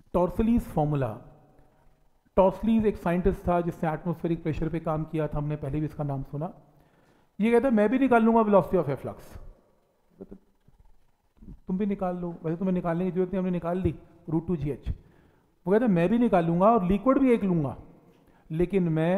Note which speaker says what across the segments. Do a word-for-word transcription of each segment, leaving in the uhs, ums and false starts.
Speaker 1: टॉर्सलीज formula. टॉर्सलीज एक scientist था जिसने एटमॉस्फेरिक प्रेशर पे काम किया था, हमने पहले भी इसका नाम सुना। ये कहता है मैं भी निकाल लूंगा वेलोसिटी ऑफ एफ्लक्स, तुम भी निकाल लो, वैसे तुम्हें निकालने की जरूरत नहीं, हमने निकाल ली रूट टू जी एच। वो कहता है मैं भी निकालूंगा और लिक्विड भी एक लूंगा, लेकिन मैं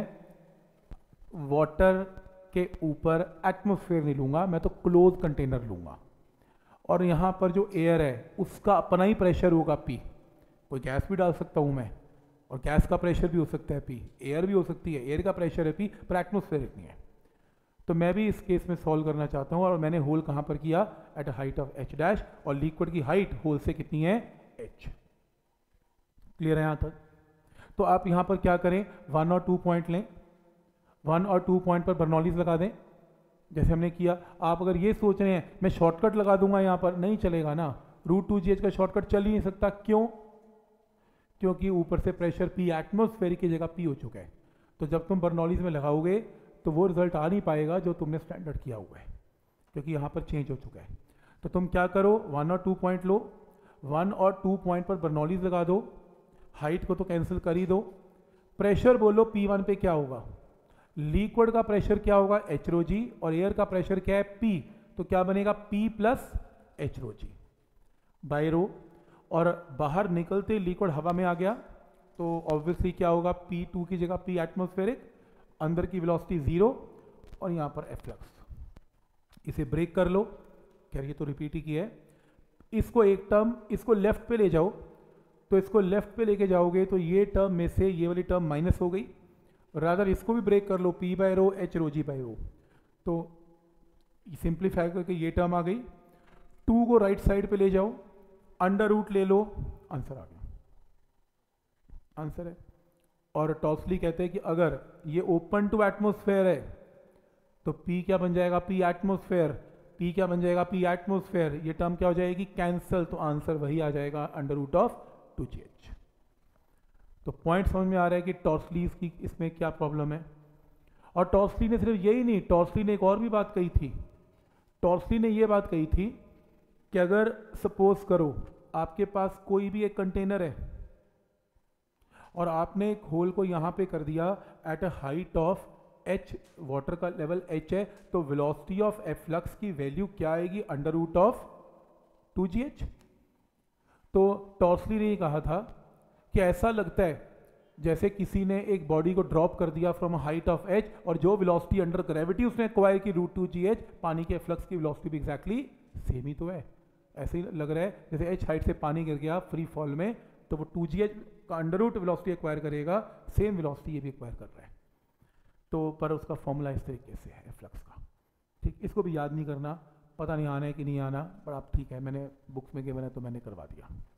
Speaker 1: वाटर के ऊपर एटमॉस्फेयर नहीं लूंगा, मैं तो क्लोज कंटेनर लूंगा। और यहाँ पर जो एयर है उसका अपना ही प्रेशर होगा पी, कोई गैस भी डाल सकता हूँ मैं, और गैस का प्रेशर भी हो सकता है पी, एयर भी हो सकती है, एयर का प्रेशर है पी, पर एटमॉस्फेयर नहीं है। तो मैं भी इस केस में सॉल्व करना चाहता हूँ, और मैंने होल कहाँ पर किया, at a height of h dash, और लिक्विड की हाइट होल से कितनी है, एच। क्लियर है यहाँ तक? तो आप यहाँ पर क्या करें, वन और टू पॉइंट लें, वन और टू पॉइंट पर बर्नौलीज लगा दें जैसे हमने किया। आप अगर ये सोच रहे हैं मैं शॉर्टकट लगा दूंगा यहाँ पर, नहीं चलेगा ना, रूट टू जी एच का शॉर्टकट चल ही नहीं सकता। क्यों? क्योंकि ऊपर से प्रेशर पी एटमॉस्फेरिक की जगह पी हो चुका है। तो जब तुम बर्नौलीज में लगाओगे तो वो रिजल्ट आ नहीं पाएगा जो तुमने स्टैंडर्ड किया हुआ है, क्योंकि यहाँ पर चेंज हो चुका है। तो तुम क्या करो, वन और टू पॉइंट लो, वन और टू पॉइंट पर बर्नौलीज लगा दो, हाइट को तो कैंसिल कर ही दो, प्रेशर बोलो पी वन पे क्या होगा, लिक्विड का प्रेशर क्या होगा, एच रो जी, और एयर का प्रेशर क्या है, पी, तो क्या बनेगा, P plus H rho G by rho. और बाहर निकलते लिक्विड हवा में आ गया तो ऑब्वियसली क्या होगा, पी टू की जगह पी एटमॉस्फेरिक, अंदर की वेलोसिटी जीरो, और यहाँ पर एफ्लक्स। इसे ब्रेक कर लो, खैर ये तो रिपीट ही किया है। इसको एक टर्म, इसको लेफ्ट पे ले जाओ, तो इसको लेफ्ट पे लेके जाओगे तो ये टर्म में से ये वाली टर्म माइनस हो गई, रादर इसको भी ब्रेक कर लो, P by rho H rho G by rho, तो सिंप्लीफाई करके ये टर्म आ गई। टू को राइट साइड पे ले जाओ, अंडर रूट ले लो, आंसर आ गया, आंसर है। और टॉर्सली कहते हैं कि अगर ये ओपन टू एटमॉस्फेयर है तो P क्या बन जाएगा, P एटमॉस्फेयर, P क्या बन जाएगा, P एटमॉस्फेयर, ये टर्म क्या हो जाएगी, कैंसल, तो आंसर वही आ जाएगा, under root of two ji H. तो पॉइंट समझ में आ रहा है कि टॉर्सलीज की इसमें क्या प्रॉब्लम है। और टॉर्सली ने सिर्फ यही नहीं, टॉर्सली ने एक और भी बात कही थी। टॉर्सली ने ये बात कही थी कि अगर सपोज करो आपके पास कोई भी एक कंटेनर है और आपने एक होल को यहां पे कर दिया at a height of h, water का लेवल h है, तो वेलोसिटी ऑफ एफ्लक्स की वैल्यू क्या आएगी, under root of two ji H. तो टॉर्सली ने ये कहा था कि ऐसा लगता है जैसे किसी ने एक बॉडी को ड्रॉप कर दिया फ्रॉम हाइट ऑफ h, और जो वेलोसिटी अंडर ग्रेविटी उसने एक्वायर की रूट टू जी एच, पानी के फ्लक्स की वेलोसिटी भी एग्जैक्टली सेम ही तो है। ऐसे ही लग रहा है जैसे h हाइट से पानी गिर गया फ्री फॉल में, तो वो टू जी एच का अंडर रूट वेलोसिटी एक्वायर करेगा, सेम वेलोसिटी ये भी एक्वायर कर रहा है। तो पर उसका फॉर्मूला इस तरीके से है फ्लक्स का, ठीक। इसको भी याद नहीं करना, पता नहीं आना है कि नहीं आना, पर आप ठीक है, मैंने बुक्स में गिवन है तो मैंने करवा दिया।